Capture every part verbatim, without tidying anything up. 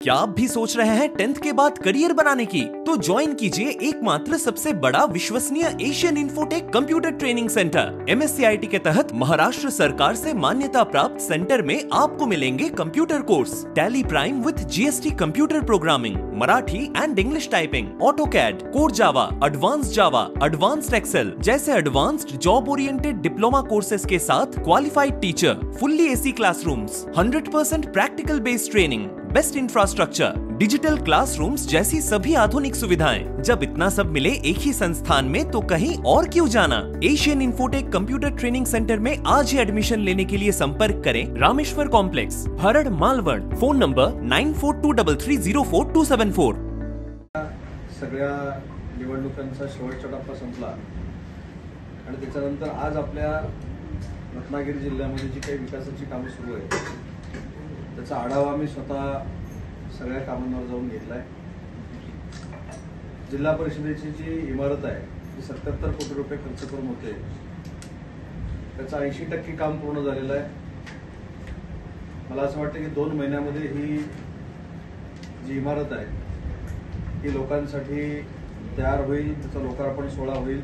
क्या आप भी सोच रहे हैं टेंथ के बाद करियर बनाने की? तो ज्वाइन कीजिए एकमात्र सबसे बड़ा विश्वसनीय Asian Infotech computer training centre. M S C I T के तहत महाराष्ट्र सरकार से मान्यता प्राप्त सेंटर में आपको मिलेंगे computer course, Tally Prime with G S T computer programming, Marathi and English typing, auto CAD, core Java, advance Java, advanced Excel जैसे advanced job oriented diploma courses के साथ qualified teacher, fully AC classrooms, hundred percent practical based training, best infrastructure, digital classrooms जैसी सभी आधुनिक सुविधाएं। जब इतना सब मिले एक ही संस्थान में तो कहीं और क्यों जाना? Asian Infotech computer training centre में आज ही एडमिशन लेने के लिए संपर्क करें Rameshwar complex, Harad, Malvad. Phone number nine four two three three zero four two seven four. सगळ्या निवडणुकांचा शेवटचा टप्पा संपला आणि त्याच्यानंतर आज आपल्या रत्नागिरी जिल्ह्यामध्ये जी काही विकासाची कामे सुरू आहेत त्याचा आढावा मी स्वतः सगळ्या कामांवर जाऊन घेतलाय। जिल्हा परिषदेची जी इमारत आहे ती सत्याहत्तर कोटी रुपये खर्च करून होते, त्याचं ऐंशी टक्के काम पूर्ण झालेलं आहे। मला असं वाटतं की दोन महिन्यामध्ये ही जी इमारत आहे ही लोकांसाठी तयार होईल, त्याचा लोकार्पण सोहळा होईल।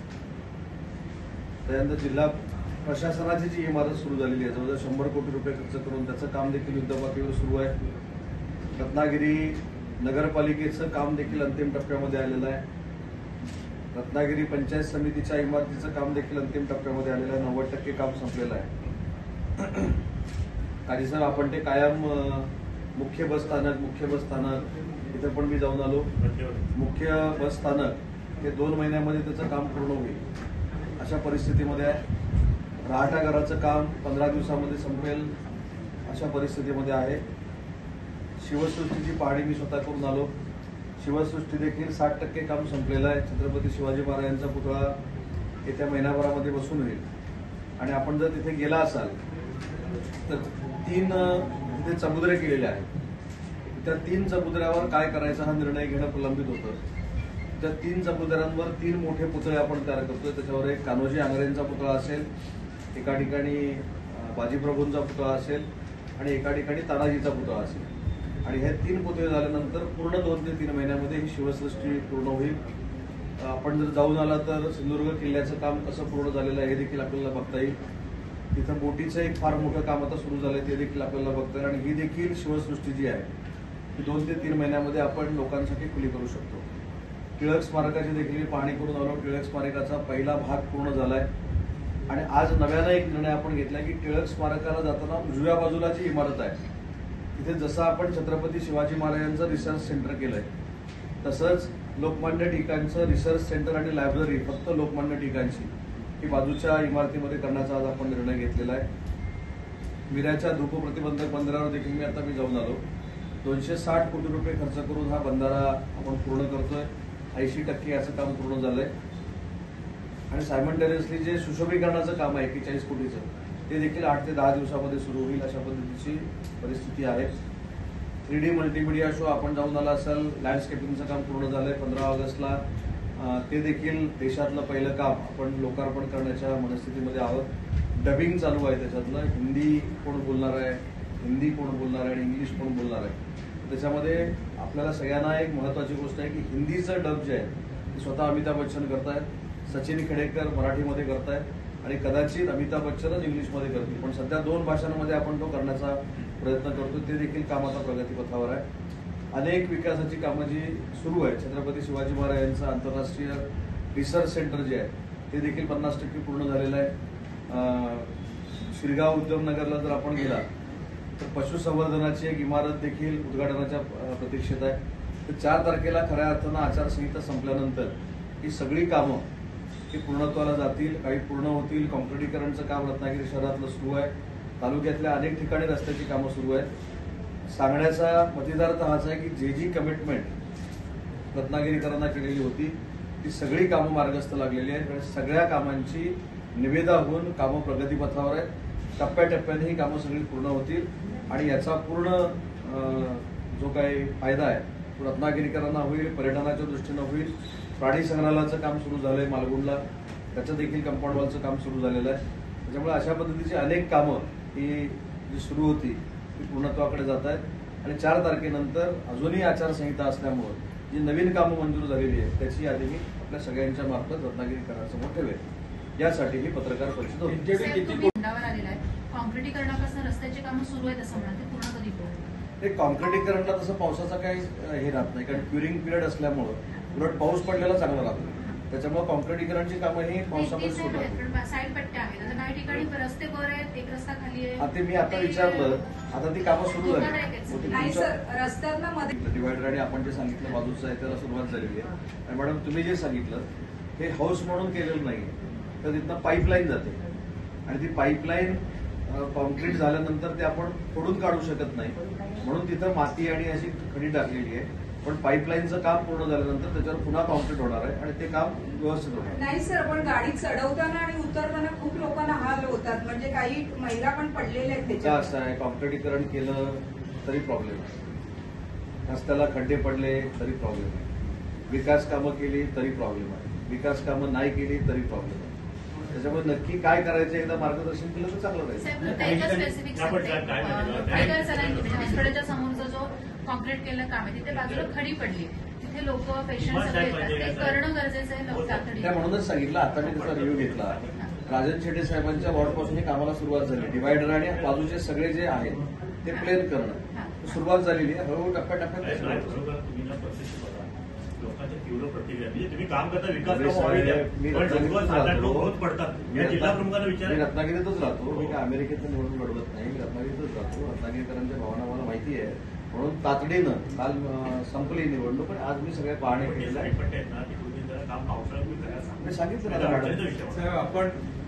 त्यानंतर जिल्हा प्रशासनाची जी इमारत सुरू झालेली आहे जवळजवळ शंभर कोटी रुपये खर्च करून त्याचं काम देखील युद्धपातळीवर सुरू आहे। रत्नागिरी नगरपालिकेचं काम देखील अंतिम टप्प्यामध्ये आलेलं आहे। रत्नागिरी पंचायत समितीच्या इमारतीचं काम देखील अंतिम टप्प्यामध्ये आलेलं आहे, नव्वद टक्के काम संपलेलं आहे। काही सर आपण ते कायम मुख्य बस स्थानक मुख्य बस स्थानक इथं पण मी जाऊन आलो। मुख्य बस स्थानक हे दोन महिन्यामध्ये त्याचं काम पूर्ण होईल अशा परिस्थितीमध्ये आहे। राहत्या घराचं काम पंधरा दिवसामध्ये संपेल अशा परिस्थितीमध्ये आहे। शिवसृष्टीची पाहणी मी स्वतः करून आलो। शिवसृष्टी देखील साठ टक्के काम संपलेलं आहे। छत्रपती शिवाजी महाराजांचा पुतळा येत्या महिनाभरामध्ये बसून होईल आणि आपण जर तिथे गेला असाल तर तीन तिथे चबुद्रे केलेले आहेत। त्या तीन चबुद्र्यावर काय करायचा हा निर्णय घेणं प्रलंबित होतं। त्या तीन चबुद्र्यांवर तीन मोठे पुतळे आपण तयार करतोय। त्याच्यावर एक कान्होजी आंग्रेंचा पुतळा असेल, एका ठिकाणी बाजीप्रभूंचा पुतळा असेल आणि एका ठिकाणी तानाजीचा पुतळा असेल। आणि हे तीन पुतळे झाल्यानंतर पूर्ण दोन ते तीन महिन्यामध्ये ही शिवसृष्टी पूर्ण होईल। आपण जर जाऊन आला तर सिंधुदुर्ग किल्ल्याचं काम कसं पूर्ण झालेलं आहे हे देखील आपल्याला बघता येईल। तिथं बोटीचं एक फार मोठं काम आता सुरू झालंय ते देखील आपल्याला बघता येईल। आणि ही देखील शिवसृष्टी जी आहे ती दोन ते तीन महिन्यामध्ये आपण लोकांसाठी खुली करू शकतो। टिळक स्मारकाची देखील मी पाहणी करून आलो। टिळक स्मारकाचा पहिला भाग पूर्ण झालाय आणि आज नव्यानं एक निर्णय आपण घेतलाय की टिळक स्मारकाला जाताना उजव्या बाजूला जी इमारत आहे तिथे जसं आपण छत्रपती शिवाजी महाराजांचं रिसर्च सेंटर केलंय तसंच लोकमान्य टिळकांचं रिसर्च सेंटर आणि लायब्ररी फक्त लोकमान्य टिळकांची ही बाजूच्या इमारतीमध्ये करण्याचा आज आपण निर्णय घेतलेला आहे। मिऱ्याच्या धूप प्रतिबंधक बंदरावर देखील मी आता मी जाऊन आलो। दोनशे साठ कोटी रुपये खर्च करून हा बंधारा आपण पूर्ण करतोय। ऐंशी टक्के याचं काम पूर्ण झालंय आणि सायमल्टेनियसली जे सुशोभीकरणाचं काम आहे एक्केचाळीस कोटीचं ते देखील आठ ते दहा दिवसामध्ये सुरू होईल अशा पद्धतीची परिस्थिती आहे। थ्री डी मल्टीमीडिया शो आपण जाऊन आला असाल, लँडस्केपिंगचं काम पूर्ण झालंय। पंधरा ऑगस्टला ते देखील देशातलं पहिलं काम आपण लोकार्पण करण्याच्या मनस्थितीमध्ये आहोत। डबिंग चालू आहे त्याच्यातलं, हिंदी कोण बोलणार आहे, हिंदी कोण बोलणार आहे आणि इंग्लिश कोण बोलणार आहे। त्याच्यामध्ये आपल्याला सगळ्यांना एक महत्त्वाची गोष्ट आहे की हिंदीचं डब जे आहे ते स्वतः अमिताभ बच्चन करतायत, सचिन खेडेकर मराठीमध्ये करतायत आणि कदाचित अमिताभ बच्चनच इंग्लिशमध्ये करतील, पण सध्या दोन भाषांमध्ये आपण तो करण्याचा प्रयत्न करतो। ते देखील काम आता प्रगतीपथावर आहे। अनेक विकासाची कामं जी सुरू आहेत, छत्रपती शिवाजी महाराजांचं आंतरराष्ट्रीय रिसर्च सेंटर जे आहे ते देखील पन्नास टक्के पूर्ण झालेलं आहे। शिरगाव उद्योगनगरला जर आपण गेला तर पशुसंवर्धनाची एक इमारत देखील उद्घाटनाच्या प्रतीक्षेत आहे। तर चार तारखेला खऱ्या अर्थानं आचारसंहिता संपल्यानंतर ही सगळी कामं ही पूर्णत्वाला जातील, काही पूर्ण होतील। कॉन्क्रिटीकरणचं काम रत्नागिरी शहरातलं सुरू आहे। तालुक्यातल्या अनेक ठिकाणी रस्त्याची कामं सुरू आहेत। सांगण्याचा मतिदार्थ हाच आहे की जे जी कमिटमेंट रत्नागिरीकरांना केलेली होती ती सगळी कामं मार्गस्थ लागलेली आहेत आणि सगळ्या कामांची निविदा होऊन कामं प्रगतीपथावर आहेत। टप्प्याटप्प्याने ही कामं सगळी पूर्ण होतील आणि याचा पूर्ण जो काही फायदा आहे तो रत्नागिरीकरांना होईल, पर्यटनाच्या दृष्टीनं होईल। प्राणी संग्रहालयाचं काम सुरू झालंय मालगुणला, त्याचं देखील कंपाऊंड वॉलचं काम सुरू झालेलं आहे। त्याच्यामुळे अशा पद्धतीची अनेक कामं ही जी सुरू होती ती पूर्णत्वाकडे जात आहेत। आणि चार तारखेनंतर अजूनही आचारसंहिता असल्यामुळे जी नवीन कामं मंजूर झालेली आहेत त्याची यादी मी आपल्या सगळ्यांच्या मार्फत रत्नागिरीकरांसमोर ठेवेल. यासाठी ही पत्रकार परिषद होती. कॉन्क्रिटीकरणापासून रस्त्याची कामं सुरू आहेत असं म्हणतात, ते पूर्ण कधी होईल? ते कॉन्क्रिटीकरणला तसं पावसाचा काही हे राहत नाही, कारण क्युरिंग पिरियड असल्यामुळं उलट पाऊस पडलेला चांगला राहतो. त्याच्यामुळे कॉन्क्रिटीकरणची कामं ही पावसामध्ये सुरू आहेत. साईड पट्ट्या आहेत, आता काही ठिकाणी रस्ते वर आहेत, एक रस्ता खाली आहे. आता मी आता विचारलं, आता ती कामं सुरू झाली. डिवायडर आणि आपण जे सांगितलं बाजूचं आहे त्याला सुरुवात झालेली आहे. आणि मॅडम तुम्ही जे सांगितलं हे हाऊस म्हणून केलेलं नाही, तर तिथनं पाईपलाईन जाते आणि ती पाईपलाईन कॉन्क्रीट झाल्यानंतर ते आपण फोडून काढू शकत नाही, म्हणून तिथं माती आणि अशी खडी टाकलेली आहे. पण पाईपलाईनचं काम पूर्ण झाल्यानंतर त्याच्यावर पुन्हा कॉन्क्रीट होणार आहे आणि ते काम व्यवस्थित होणार नाही सर, पण गाडी चढवताना आणि उतरताना खूप लोकांना हाल होतात, म्हणजे काही महिला पण पडलेल्या आहेत त्याच्यात. असं आहे, कॉन्क्रिटीकरण केलं तरी प्रॉब्लेम आहे, रस्त्याला खड्डे पडले तरी प्रॉब्लेम आहे, विकास कामं केली तरी प्रॉब्लेम आहे, विकास कामं नाही केली तरी प्रॉब्लेम आहे. त्याच्यामुळे नक्की काय करायचं एकदा मार्गदर्शन केलं तर चांगलं राहील. हॉस्पिटलच्या समोरचा जो कॉन्क्रीट केलं काम आहे तिथे बाजूला खडी पडली, तिथे लोक पेशंट सगळे येतात, ते करणं गरजेचं आहे. त्या म्हणूनच सांगितलं, आता मी त्याचा रिव्ह्यू घेतला. राजन शेट्टे साहेबांच्या वॉर्डपासून ही कामाला सुरुवात झाली. डिवायडर आणि बाजूचे सगळे जे आहेत ते प्लेन करणं सुरुवात झालेली आहे. हळूहळू टप्प्याटप्प्यात लोकांच्या तीव्र प्रतिक्रिया म्हणजे तुम्ही काम करता विकास पडतात. मी रत्नागिरीतच राहतो, मी काय अमेरिकेतून निवडून लढवत नाही, मी रत्नागिरीतच राहतो. रत्नागिरीकरांच्या भावना मला माहिती आहे, म्हणून तातडीनं काल संपली निवडणूक पण आज मी सगळ्या पाहणी केलेल्या आहेत. मी सांगितलं आपण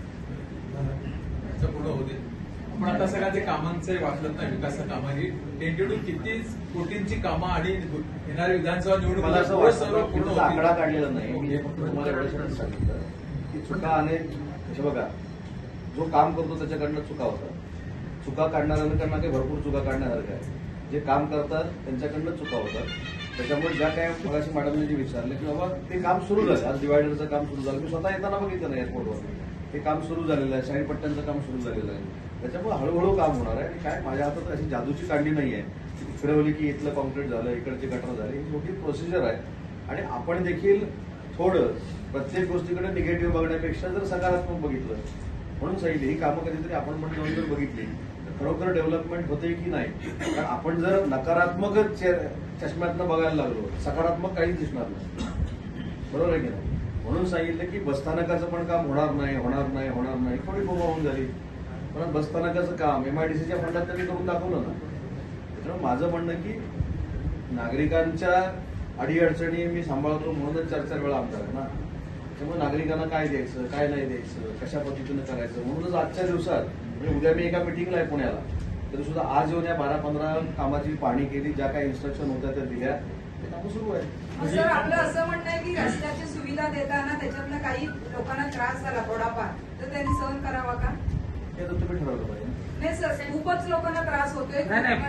पुढे होते. पण आता सगळ्या ते कामांचे वाचलं नाही, विकास कामं ही टेंटेटिव्ह किती कोटींची कामं आणि येणारी विधानसभा निवडणूक मला असं वाटतं पूर्ण आकडा काढलेला नाही. मी फक्त तुम्हाला एवढ्यासाठी सांगितलं की चुका अनेक हे बघा, जो काम करतो त्याच्याकडनं चुका होतात. चुका काढणाऱ्यांकडनं काही भरपूर चुका काढण्यासारखं आहे. जे काम करतात त्यांच्याकडनं चुका होतात. त्याच्यामुळे ज्या काय मगाशी मॅडमने जे विचारलं की बाबा ते काम सुरू झालं, आज डिवायडरचं काम सुरू झालं, मी स्वतः येताना बघितलं नाही एअरपोर्टवर, ते काम सुरू झालेलं आहे, साईड पट्ट्यांचं काम सुरू झालेलं आहे. त्याच्यामुळे हळूहळू काम होणार आहे. आणि काय माझ्या हातात अशी जादूची कांडी नाही आहे, फिरवली की इथलं कॉन्क्रीट झालं, इकडचे गटर झाले. ही मोठी प्रोसिजर आहे आणि आपण देखील थोडं प्रत्येक गोष्टीकडे निगेटिव्ह बघण्यापेक्षा जर सकारात्मक बघितलं, म्हणून सांगितलं ही कामं कधीतरी आपण पण जाऊन जर बघितली तर खरोखर डेव्हलपमेंट होते की नाही. कारण आपण जर नकारात्मकच चष्म्यातनं बघायला लागलो, सकारात्मक काहीच दिसणार नाही, बरोबर आहे की नाही. म्हणून सांगितलं की बसस्थानकाचं पण काम होणार नाही होणार नाही होणार नाही थोडी बोबा होऊन झाली. पण बसस्थानकाचं काम एमआयडीसीच्या फंडात त्यांनी करून दाखवलं ना. त्याच्यामुळे माझं म्हणणं की नागरिकांच्या अडीअडचणी मी सांभाळतो म्हणूनच चार चार वेळा आमदार आहे ना. त्यामुळे नागरिकांना काय द्यायचं काय नाही द्यायचं कशा पद्धतीनं करायचं म्हणूनच आजच्या दिवसात म्हणजे उद्या मी एका मिटिंगला आहे पुण्याला, तरी सुद्धा आज येऊन या बारा पंधरा कामाची पाहणी केली, ज्या काही इन्स्ट्रक्शन होत्या त्या दिल्या, ते कामं सुरू आहे. सर आपलं असं म्हणणं आहे की रस्त्याची सुविधा देताना त्याच्यातनं काही लोकांना त्रास झाला थोडाफार तर त्यांनी सहन करावा का, हे तर तुम्ही ठरवलं पाहिजे. नाही सर, खूपच लोकांना त्रास होतोय.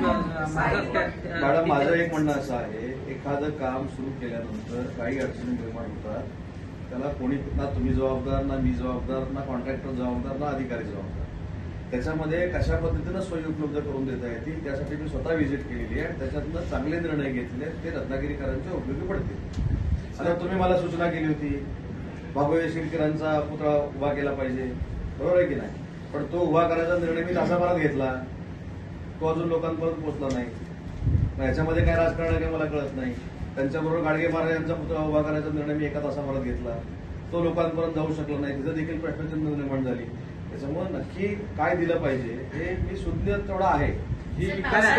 मॅडम माझं एक म्हणणं असं आहे, एखादं काम सुरू केल्यानंतर काही अडचणी निर्माण होतात, त्याला कोणी ना तुम्ही जबाबदार ना मी जबाबदार ना कॉन्ट्रॅक्टर जबाबदार ना अधिकारी जबाबदार. त्याच्यामध्ये कशा पद्धतीनं सोयी उपलब्ध करून देता येतील त्यासाठी मी स्वतः व्हिजिट केलेली आहे आणि त्याच्यातनं चांगले निर्णय घेतले ते रत्नागिरीकरांच्या उपयोगी पडतील. आता तुम्ही मला सूचना केली होती बाबूराव शिरकेरांचा पुतळा उभा केला पाहिजे, बरोबर आहे की नाही. पण तो उभा करायचा निर्णय मी तासाभरात घेतला, तो अजून लोकांपर्यंत पोहोचला नाही. याच्यामध्ये काय राजकारण आहे मला कळत नाही. त्यांच्याबरोबर गाडगे महाराज यांचा पुतळा उभा करायचा निर्णय मी एका तासाभरात घेतला, तो लोकांपर्यंत जाऊ शकला नाही, तिथं देखील प्रश्नचिन्ह निर्माण झाली. त्याच्यामुळे नक्की काय दिलं पाहिजे हे मी सुज्ञ तेवढा आहे. ही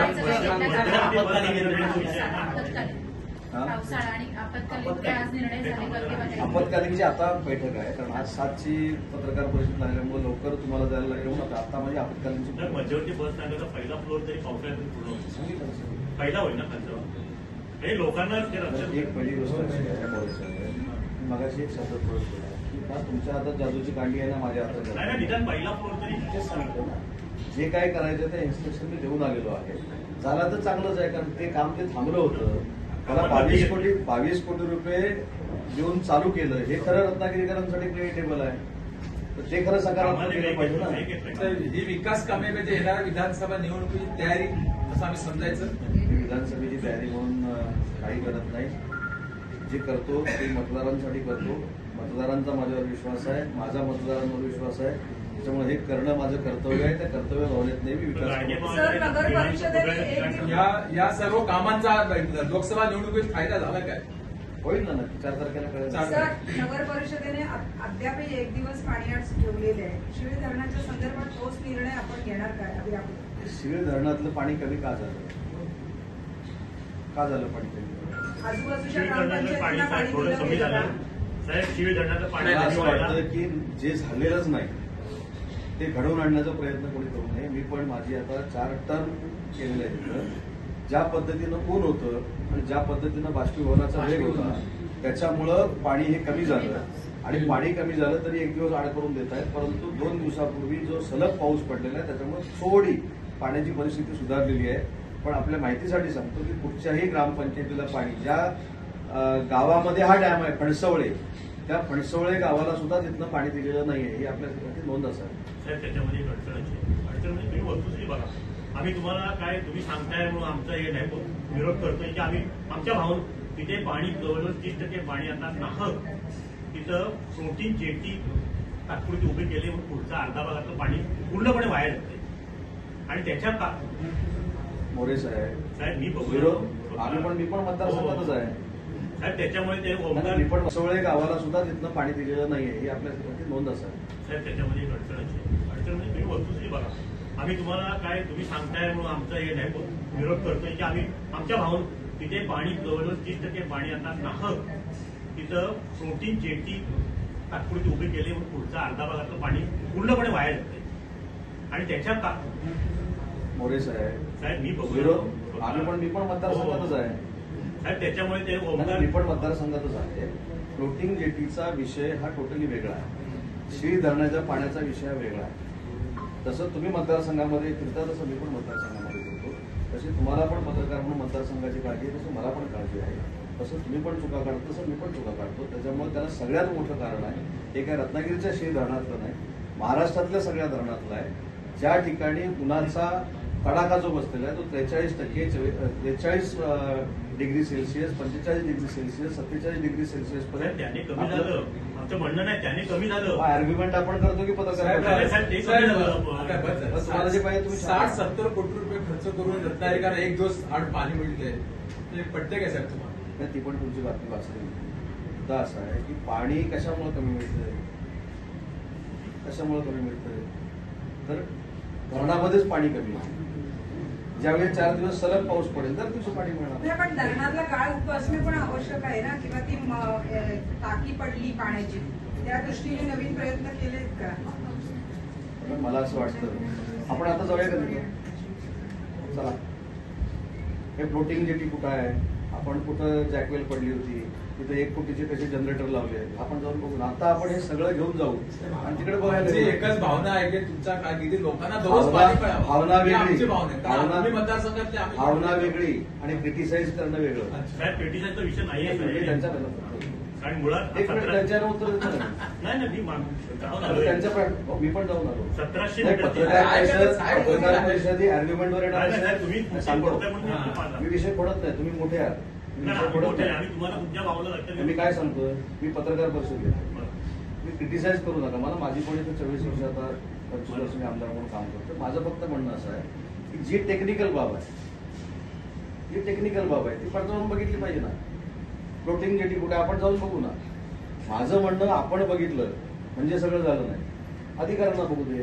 आपत्कालीनची आता बैठक आहे, कारण आज सातची पत्रकार परिषद लागल्यामुळे लवकर तुम्हाला जायला लागेल. आता माझी आपत्कालीनची मध्यवर्ती बस स्टँडचा पहिला फ्लोर तरी पावसाळ्यात पूर्ण पहिला होईल ना खालचा हे लोकांना. एक पहिली गोष्ट अशी आहे, मगाशी एक शब्द थोडं तुमच्या हातात जादूची कांडी आहे ना, माझ्या हातात पहिला फ्लोर तरी तेच सांगितलं ना. जे काय करायचं ते इन्स्ट्रक्शन मी देऊन आलेलो आहे. झाला तर चांगलंच आहे, कारण ते काम ते थांबलं होतं. त्याला बावीस कोटी बावीस कोटी रुपये देऊन चालू केलं, हे खरं रत्नागिरीकरांसाठी क्रेडिटेबल आहे. तर ते खरं सकारात्मक केलं पाहिजे ना. ही विकास कामे म्हणजे येणाऱ्या विधानसभा निवडणुकीची तयारी असं आम्ही समजायचं. विधानसभेची तयारी म्हणून अं, काही करत नाही. जे करतो ते मतदारांसाठी करतो. मतदारांचा माझ्यावर विश्वास आहे, माझा मतदारांवर विश्वास आहे. त्याच्यामुळे हे करणं माझं कर्तव्य आहे. त्या कर्तव्य भावनेत नेहमी विकास करतो. सर, नगर परिषदेने एक या या सर्व कामांचा लोकसभा निवडणुकीत फायदा झाला काय? होईल ना नक्की. चार तारखेला कळेल. चार- सर, नगर परिषदेने अ- अद्यापही एक दिवस पाणीआठ ठेवलेले आहे. शिळे धरणाच्या संदर्भात ठोस निर्णय आपण घेणार काय आधी आपण? शिळे धरणातलं पाणी कमी का झालं? का झालं पाणी कमी? आजूबाजूच्या शिवी धरणाचं पाणी ग्रामपंचायतींना काय पाणी थोडं दिलं कमी गेलं झालं का? साहेब. शिवी धरणाचं पाणी मला असं व्हायला वाटतं की जे झालेलंच नाही ते घडवून आणण्याचा प्रयत्न कोणी करू नये. मी पण माझी आता चार टर्म केलेलं आहे तिथं. ज्या पद्धतीनं ऊन होतं आणि ज्या पद्धतीनं बाष्पीभवनाचा वेग होता त्याच्यामुळं पाणी हे कमी झालं. आणि पाणी कमी झालं तरी एक दिवस आड करून देत आहेत. परंतु दोन दिवसापूर्वी जो सलग पाऊस पडलेला आहे त्याच्यामुळे थोडी पाण्याची परिस्थिती सुधारलेली आहे. पण आपल्या माहितीसाठी सांगतो की कुठच्याही ग्रामपंचायतीला पाणी ज्या अं, गावामध्ये हा डॅम आहे फणसवळे, त्या फणसवळे गावाला सुद्धा तिथनं पाणी दिलेलं नाहीये ही आपल्यासाठी नोंद असावी. साहेब. त्याच्यामध्ये एक अडचण अशी आहे. अडचण म्हणजे तुम्ही वस्तुस्थिती बघा. आम्ही तुम्हाला काय तुम्ही सांगताय म्हणून आमचा हे नाही पण विरोध करतोय की आम्ही आमच्या भावून तिथे पाणी जवळजवळ तीस टक्के पाणी आता नाहक तिथं प्रोटीन जेटी तात्पुरती उभी केली म्हणून पुढचा अर्धा भागातलं पाणी पूर्णपणे वाया जाते. आणि त्याच्या का मोरे साहेब साहेब मी बघू विरोध आम्ही पण मी पण मतदारसंघातच आहे. साहेब. त्याच्यामुळे ते नाही, ओमकार मी पण फणसवळे गावाला सुद्धा तिथनं पाणी दिलेलं नाहीये ही आपल्यासाठी नोंद असावी. साहेब. त्याच्यामध्ये एक अडचण अशी आहे. अडचण म्हणजे तुम्ही वस्तुस्थिती बघा. आम्ही तुम्हाला काय तुम्ही सांगताय म्हणून आमचा हे नाही पण विरोध करतोय की आम्ही आमच्या भावून तिथे पाणी जवळजवळ तीस टक्के पाणी आता नाहक तिथं प्रोटीन जेटी तात्पुरती उभी केली म्हणून पुढचा अर्धा भागातलं पाणी पूर्णपणे वाया जाते. आणि त्याच्या का मोरे साहेब साहेब मी बघू विरोध आम्ही पण मी पण मतदारसंघातच आहे. साहेब. त्याच्यामुळे ते नाही, ओमकार मी पण मतदारसंघातच आहे. फ्लोटिंग जेटीचा विषय हा टोटली वेगळा आहे. शिळी धरणाच्या पाण्याचा विषय हा वेगळा आहे. तसं तुम्ही मतदारसंघामध्ये फिरता तसं मी पण मतदारसंघामध्ये फिरतो. तशी तुम्हाला पण पत्रकार म्हणून मतदारसंघाची काळजी आहे तसं मला पण काळजी आहे. तसं तुम्ही पण चुका काढतो तसं मी पण चुका काढतो. त्याच्यामुळे त्याला सगळ्यात मोठं कारण आहे हे काय रत्नागिरीच्या शिळ धरणातलं नाही, महाराष्ट्रातल्या सगळ्या धरणातलं आहे. ज्या ठिकाणी उन्हाचा कडाका जो बसलेला आहे तो त्रेचाळीस टक्के त्रेचाळीस डिग्री सेल्सिअस, पंचेचाळीस डिग्री सेल्सिअस, सत्तेचाळीस डिग्री सेल्सिअस साहेब, त्याने कमी पर्यंत झालं. आमचं म्हणणं नाही त्याने कमी झालं. आर्ग्युमेंट आपण करतो की पत्रकार साहेब, करतो? साहेब, ते साहेब, कमी झालं. आता बस झालं. तुम्हाला जे पाहिजे तुम्ही साठ सत्तर कोटी रुपये खर्च करून रत्नागिरीला एक दिवस आड पाणी मिळते ते पटते काय साहेब तुम्हाला? नाही, ती पण तुमची बातमी वाचली. मुद्दा असा आहे की पाणी कशामुळे कमी मिळतंय कशामुळे कमी मिळतंय तर धरणामध्येच पाणी कमी आहे. ज्यावेळी चार दिवस सलग पाऊस पडेल तर तिचं पाणी मिळणार. नाही, पण धरणातला गाळ उपसणे पण आवश्यक आहे ना, किंवा ती म- अ, टाकी पडली पाण्याची त्या दृष्टीने नवीन प्रयत्न केलेत का? पण मला असं वाटतं आपण आता जाऊया का तिथे? चला, हे फ्लोटिंग जेटी कुठं आहे, आपण कुठं जॅकवेल पडली होती, तिथे एक कोटीचे कसे जनरेटर लावले, आपण जाऊन बघू. आता आपण हे सगळं घेऊन जाऊ आणि तिकडे बघायला आमची जाऊ. एकच भावना आहे की तुमचा काय किती लोकांना दररोज भावना- पाणी मिळावं. भावना ही वेगळी. आमची भावना आहे. कारण भावना- आम्ही मतदारसंघातले आम्ही भावना वेगळी आणि क्रिटिसाइज करणं वेगळं. अच्छा. साहेब. पेटीचा विषय नाहीये मी साहेब. त्यांच्याकडे कारण मुळात एक मिनिट सतरा- त्यांच्यानं उत्तर देतो ना. नाही नाही मी मान- जाऊन आता आलोय. त्यांच्या पण- मी पण जाऊन आलो. सतराशे नाही, मीटर पत्रकार आहे, परिषद साहेब, पत्रकार परिषद आर्ग्युमेंटवर येणार नाही, नाही, असेल, तुम्ही तर सांगतो. बोलताय म्हणून हा. मी तुम्हाला- मी विषय फोडत नाही, तुम्ही मोठे आहात. मी नाही, विषय आम्ही फोडत मोठे आहे. नाही. आम्ही तुम्हाला तुमच्या भावाला लक्षात मी काय सांगतोय, मी पत्रकार परिषद घेतो. बरं. मी क्रिटिसाइज करू नका. मला माझी पण इथे चोवीस वर्ष आता पंचवीस वर्ष मी आमदार म्हणून काम करतो. माझं फक्त म्हणणं असं आहे की जी टेक्निकल बाब आहे जी टेक्निकल बाब आहे ती पडताळून बघितली पाहिजे ना. फ्लोटिंग जेटी कुठे आपण जाऊन बघू ना. माझं म्हणणं आपण बघितलं म्हणजे सगळं झालं नाही. अधिकाऱ्यांना बघू दे.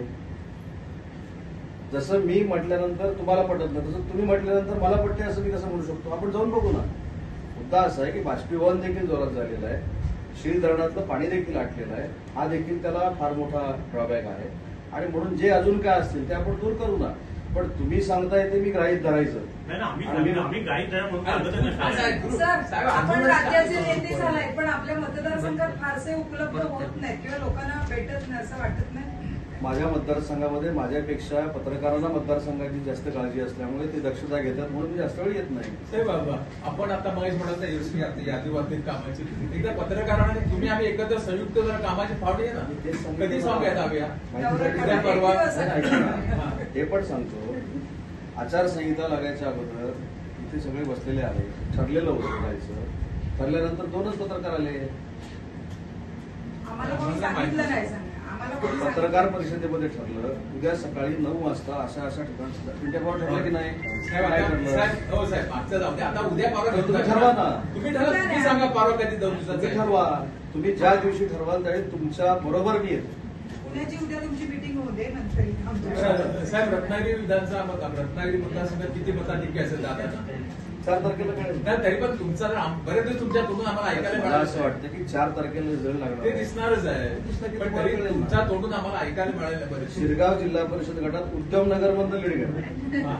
जसं मी म्हटल्यानंतर तुम्हाला पटत नाही तसं तुम्ही म्हटल्यानंतर मला पटते असं मी कसं म्हणू शकतो. आपण जाऊन बघू ना. मुद्दा असा आहे की बाष्पीभवन देखील जोरात झालेलं आहे. शिळ धरणातलं पाणी देखील आटलेलं आहे. हा देखील त्याला फार मोठा ड्रॉबॅक आहे आणि म्हणून जे अजून काय असतील ते आपण दूर करू ना. पण तुम्ही सांगताय ते मी ग्राहीत धरायचं. नाही ना आम्ही आणि मी- आम्ही गाईड द्या म्हणून सांगतच असं नाही. आहे. गुरु, सर, साहेब, आपण आंदोलन राज्याचे काय? नेते झालाय पण आपल्या मतदारसंघात फारसे उपलब्ध होत नाहीत किंवा लोकांना भेटत नाही असं वाटत नाही? माझ्या मतदारसंघामध्ये माझ्यापेक्षा पत्रकारांना मतदारसंघाची जास्त काळजी असल्यामुळे ते दक्षता घेतात म्हणून मी जास्त वेळ येत नाही. साहेब बाबा, आपण आता महेश म्हणाल युसमी यादीवरती कामाची एकदा पत्रकारांना तुम्ही आम्ही एकत्र संयुक्त जरा कामाची फावडी आहे ना. तेच सांगतो. कधी सांगूयात आम्ही माहितीसाठी उद्या परवा नाही, ऐका ना. हे पण सांगतो, आचारसंहिता लागायच्या अगोदर इथे ते सगळे बसलेले आहे. ठरलेलं होतं जायचं. ठरल्यानंतर दोनच पत्रकार आले. आम्हाला कोणी सांगितलं नाही सांगा. आम्हाला कोणी सांगितलं पत्रकार परिषदेमध्ये ठरलं उद्या सकाळी नऊ वाजता अशा अशा ठिकाणी पिंट्याभाऊ ठरलं की नाही? साहेब काय आता- ठरलं? साहेब हो साहेब मागचं जाऊ दे. आता उद्या परवा तुम्ही ठरवा ना. तुम्ही ठरवा तुम्ही सांगा परवा कधी जाऊ तुम्ही दिवसाचं ठरवा. तुम्ही ज्या दिवशी ठरवाल त्यावेळी तुमच्या बरोबर मी येतो. पुण्याची उद्या तुमची मिटिंग होऊ दे नंतर आमच्या साहेब रत्नागिरी विधानसभा मत रत्नागिरी मतदारसंघात किती मताधिक्य असेल दादा? चार तारखेला काय नाही तरी पण तुमचा जर आम- बरेच दिवस तुमच्या तोंडून आम्हाला ऐकायला मला असं मिळालं वाटतं की चार तारखेला रिझल्ट लागणार ते आहे. दिसणारच आहे दिसलं पण की तरी तुम्हाला तुमच्या तोंडून आम्हाला ऐकायला मिळालं बरेच शिरगाव जिल्हा परिषद गटात उद्यम नगर मधलं लीड घेणार.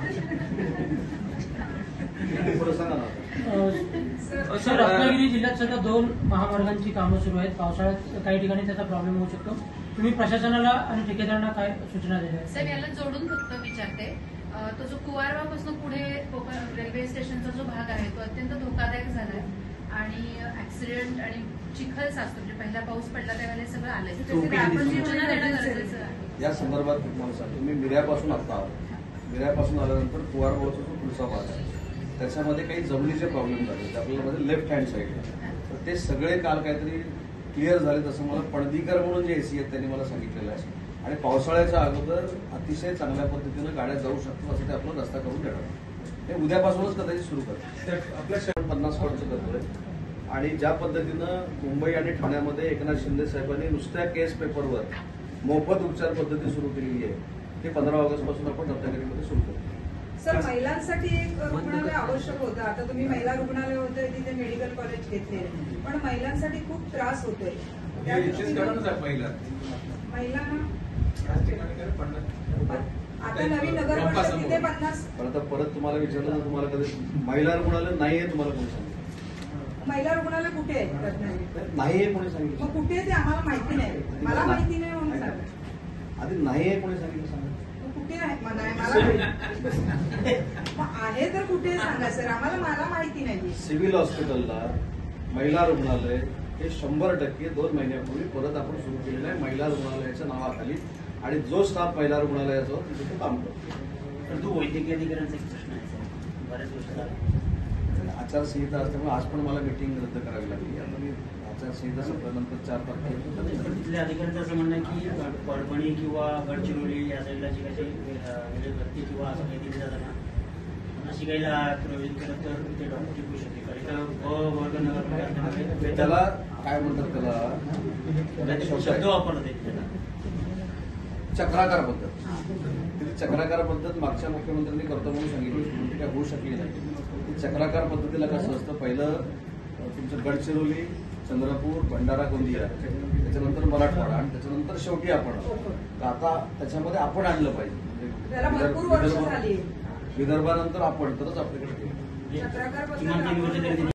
पुढे सांगा ना. सर रत्नागिरी जिल्ह्यात सध्या दोन महामार्गांची कामं सुरू आहेत. पावसाळ्यात काही ठिकाणी त्याचा प्रॉब्लेम होऊ शकतो. तुम्ही प्रशासनाला आणि ठेकेदारांना काय सूचना दिल्या? साहेब याला जोडून फक्त विचारते, अं, तो जो कुवारवापासून पुढे कोकण रेल्वे स्टेशनचा जो भाग आहे तो अत्यंत धोकादायक झालाय आणि ऍक्सिडेंट आणि चिखल साचतो. म्हणजे पहिला पाऊस पडला त्यावेळेला हे सगळं आलंय. त्यासाठी आपण सूचना देणं गरजेचं आहे. या संदर्भात तुम्हाला सांगतो मी मिऱ्यापासून आता आलो. मिऱ्यापासून आल्यानंतर कुवारगावचा जो पुढचा भाग आहे त्याच्यामध्ये काही जमिनीचे प्रॉब्लेम झाले. ते आपल्याला म्हणजे लेफ्ट हँड साईडला तर ते सगळे काल काहीतरी क्लिअर झाले. तसं मला पणदीकर म्हणून जे एसी आहेत त्यांनी मला सांगितलेलं आहे. आणि पावसाळ्याच्या अगोदर अतिशय चांगल्या पद्धतीनं गाड्या जाऊ शकतात असं ते आपला रस्ता करून देणार. हे उद्यापासूनच कदाचित सुरू करतात. आपल्या शहर पन्नास कोटीचं करतोय आणि ज्या पद्धतीनं मुंबई आणि ठाण्यामध्ये एकनाथ शिंदे साहेबांनी नुसत्या केस पेपरवर मोफत उपचार पद्धती सुरू केलेली आहे ते पंधरा ऑगस्ट पासून आपण रत्नागिरीमध्ये सुरू करतो. सर महिलांसाठी एक रुग्णालय आवश्यक होतं. आता तुम्ही महिला रुग्णालय होतंय तिथे मेडिकल कॉलेज घेतले पण महिलांसाठी खूप त्रास होतोय. त्या दृष्टीने पहिला महिलांना याच ठिकाणी काय पडलं? आता नवीन नगर परिषद तिथे पन्नास पण आता परत तुम्हाला विचारलं तर तुम्हाला कधी महिला रुग्णालय नाही आहे तुम्हाला कोणी सांगितलं? महिला रुग्णालय कुठे आहे रत्नागिरीत? नाही आहे कोणी सांगितलं? मग कुठे आहे ते आम्हाला माहिती नाही. मला माहिती नाही म्हणून सांगा. आधी नाही आहे कोणी सांगितलं सांगा. मग कुठे आहे मला नाही मला माहिती. मग आहे तर कुठे सांगा सर आम्हाला मला माहिती नाही. सिव्हिल हॉस्पिटलला महिला रुग्णालय हे शंभर टक्के दोन महिन्यापूर्वी परत आपण सुरू केलेलं आहे महिला रुग्णालयाच्या नावाखाली आणि जो स्टाफ महिला रुग्णालयाचा तिथे तो काम करतो. परंतु वैद्यकीय अधिकाऱ्यांचा एक प्रश्न आहे सर. बऱ्याच गोष्टी झाल्या. आचारसंहिता असल्यामुळे आज पण मला मिटिंग रद्द करावी लागली. आता मी आचारसंहिता संपल्यानंतर चार तारखेला पण तिथल्या अधिकाऱ्यांचं असं म्हणणं आहे की परभणी किंवा गडचिरोली या साईडला जी काही वेगळे भरती किंवा असं काही दिली जातं ना अशी काही प्रयोजन केलं तर ते डॉक्टर टिकू शकते. कारण इथं ब वर्ग नगर त्याला काय म्हणतात त्याला शब्द वापरत आहेत त्याला चक्राकार पद्धत. ती चक्राकार पद्धत मागच्या मुख्यमंत्र्यांनी करतो म्हणून सांगितली ती काय होऊ शकली नाही. ती चक्राकार पद्धतीला कसं असतं पहिलं तुमचं गडचिरोली चंद्रपूर भंडारा गोंदिया त्याच्यानंतर मराठवाडा आणि त्याच्यानंतर शेवटी आपण तर आता त्याच्यामध्ये आपण आणलं पाहिजे. त्याला भरपूर वर्ष विदर्भ झाली. विदर्भानंतर आपण तरच आपल्याकडे चक्राकार किमान तीन वर्ष तरी